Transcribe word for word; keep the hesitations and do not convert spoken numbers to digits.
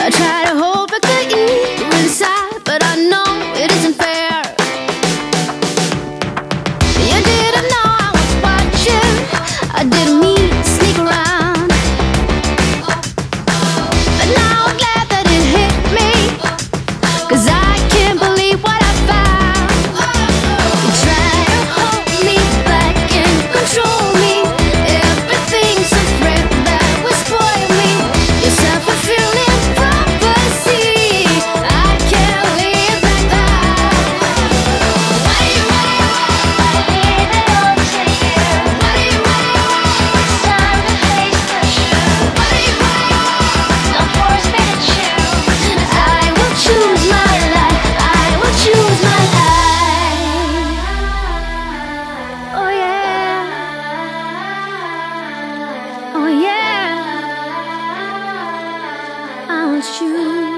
I try to hold back the evil inside, but I know it isn't fair. You didn't know I was watching. I didn't mean to sneak around, but now I'm glad that it hit me, 'cause I can't believe what I found. You try to hold me back and control me. Everything's a threat that will spoil me. You're self-fulfilling prophecy. I can't live like that. What do you want? I leave it all to you. What do you want? It's time to face the truth. What do you want? Don't force me to choose. I will choose my life. I will choose my life. Oh yeah. Oh yeah. I will choose.